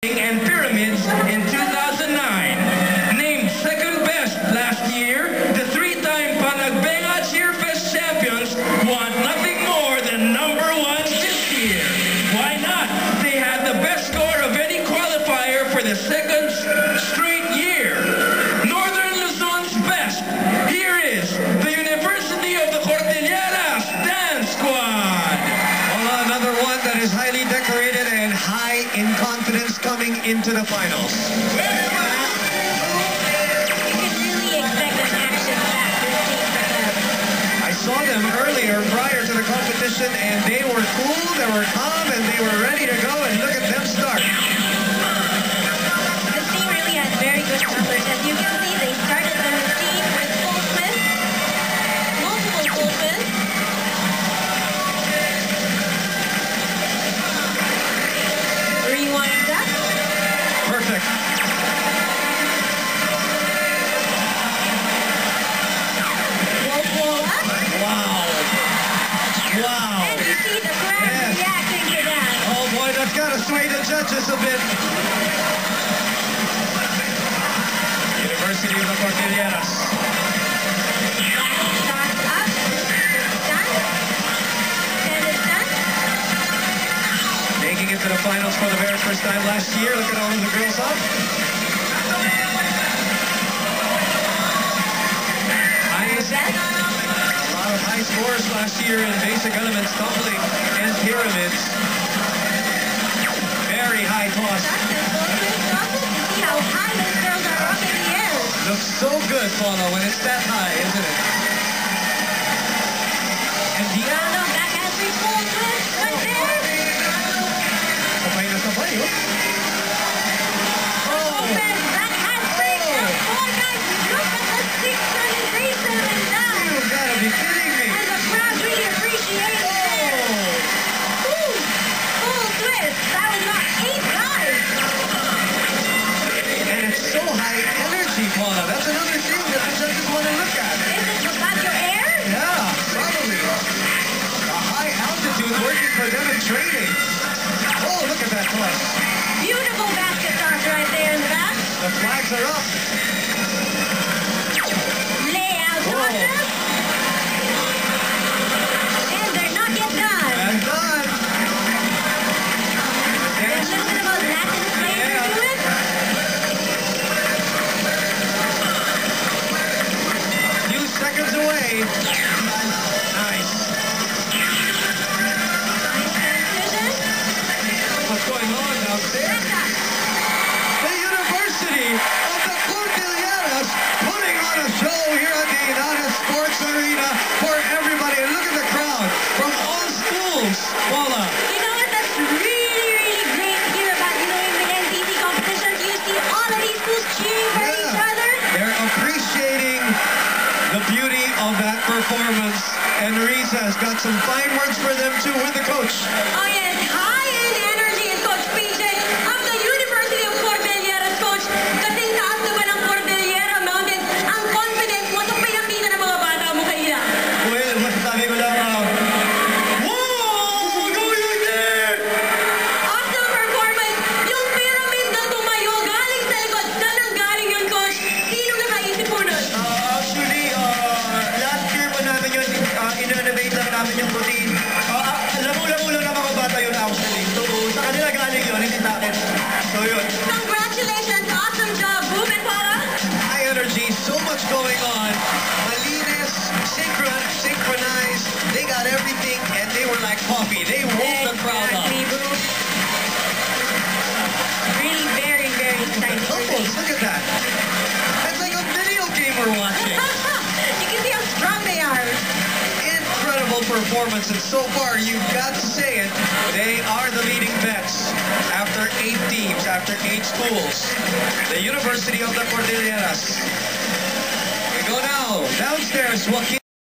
and pyramids in 2009. Named second best last year, the three-time Panagbenga Cheerfest champions want nothing more than #1 this year. Why not? They had the best score of any qualifier for the second straight year. Northern Luzon's best. Here is the University of the Cordilleras Dance Squad. Well, another one that is highly decorated and high in confidence coming into the finals. You can really expect an action-packed routine from them. I saw them earlier prior to the competition and they were cool, they were calm, and they were ready to go, and look at them start. The team really had very good numbers. As you can see, they started the routine with full twists, multiple full twists. Rewind up. Perfect. Roll up. Wow. Wow. And you see the crowd Yes. reacting to that. Oh boy, that's got to sway the judges a bit. University of the Cordilleras. Shots up. Done. And it's done. Making it to the finals for the very first time last year. Look at all of the girls up. Yes. A lot of high scores last year in basic elements, tumbling, and pyramids. Very high toss. You see how high those girls are up in the air. Looks so good, Paula, when it's that high, isn't it? And Diana, back has three full twists right there. sabay na sabay, oh. Open, back has three. Oh, guys, look at the 637 and down. You gotta be kidding me. And the crowd really appreciates it. Ooh, full twist. That was not 8 guys. And it's so high energy, Paula. That's another thing that the judges want to look at. Is it about your air? Yeah, probably. A high altitude working for them in training. Oh, look at that toss. Beautiful basket toss right there in the back. The flags are up. Layout Whoa. tosses. And they're not yet done. And done. There's a little bit of a Latin flavor to it. A few seconds away. Nice. Nice transition. What's going on downstairs? The University of the Cordilleras putting on a show here at the United Sports Arena for everybody. And look at the crowd from all schools. Paula. You know what? That's really, really great to hear about, in the NCC competitions. You see all of these schools cheering for each other. They're appreciating the beauty of that performance. And Risa has got some fine words for them too with the coach. Oh yes, high in energy is Coach PJ of the University of Cordilleras, Coach. Kasi taas naman ang Cordillera Mountains. Ang confidence mo, ito pinakita ng mga bata mo kanina. Well, masasabi ko lang, whoa! Go you there! Awesome performance. Yung pyramid na tumayo, galing sa likod. Saan ang galing yun, Coach? Sino nakaisip po nun? Actually, last year pa namin yun, in-innovate lang namin yung routine. Lamo-lamo lang ng mga bata yun actually. So, sa kanila galing yun, hindi sa akin. So, yun. Congratulations. Awesome job, Boom and Para. High energy, so much going on. Malinis, synchronized. They got everything, and they were like coffee. They woke the crowd up. Exactly, Boom. Really very, very exciting. Couples, look at that. It's like a video game we're watching. You can see how strong they are. Incredible performance, and so far, you've got to say it, they are the leading bets after 8 teams, after 8 schools. The University of the Cordilleras. We go now downstairs, Joaquin.